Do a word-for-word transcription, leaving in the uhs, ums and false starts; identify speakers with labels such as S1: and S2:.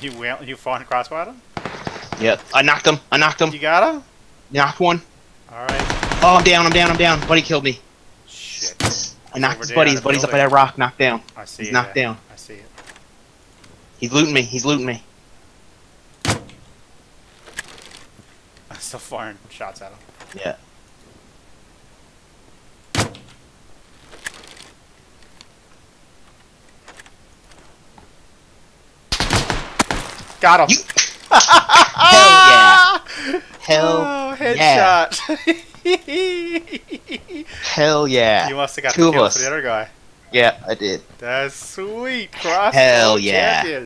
S1: You went, you fought and crossbow at him?
S2: Yep. I knocked him. I knocked him.
S1: You got him?
S2: Knocked one.
S1: Alright.
S2: Oh, I'm down. I'm down. I'm down. Buddy killed me.
S1: Shit.
S2: I knocked his buddy. His buddy's up by that rock. Knocked down.
S1: I see
S2: He's
S1: it,
S2: knocked
S1: yeah.
S2: down.
S1: I see it.
S2: He's looting me. He's looting me.
S1: I'm still firing shots at him.
S2: Yeah.
S1: Got him!
S2: You... Hell yeah! Hell
S1: oh, headshot!
S2: Yeah. Hell yeah!
S1: You must have got
S2: Two
S1: the
S2: of
S1: kill
S2: us.
S1: for the other guy.
S2: Yeah, I did.
S1: That's sweet. Crossbow
S2: Hell yeah!
S1: champion.